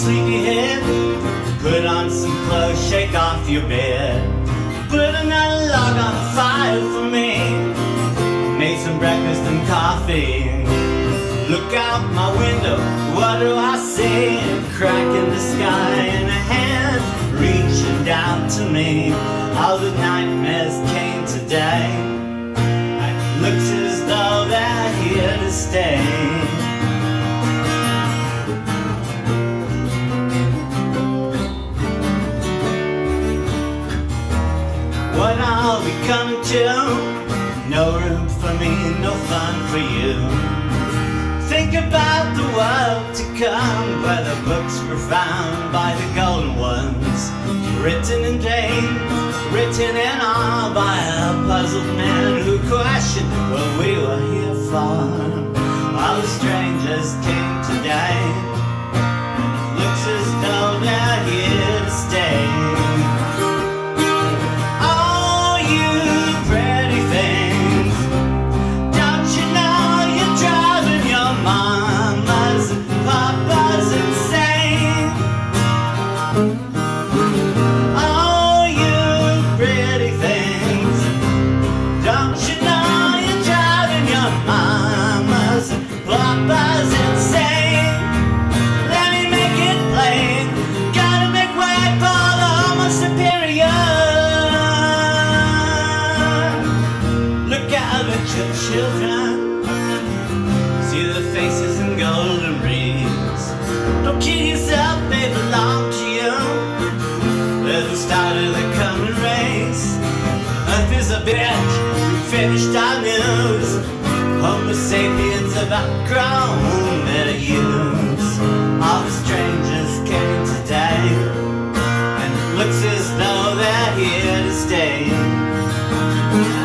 sleepyhead, put on some clothes, shake off your bed, put another log on the fire for me, made some breakfast and coffee. Look out my window, what do I see? A crack in the sky and a hand reaching down to me. All the nightmares came today. It looks as though they're here to stay. What are we coming to? No room for me, no fun for you. Think about the world to come, where the books were found by the golden ones, written in vain, written in all by a puzzled man who questioned what we were here for. All the strangers came today, and it looks as though they're here to stay. Children, see the faces in golden rings. Don't kid yourself, they belong to you. They're the start of the coming race. Earth is a bitch, we finished our news. Homo sapiens have outgrown their use. All the strangers came today, and it looks as though they're here to stay.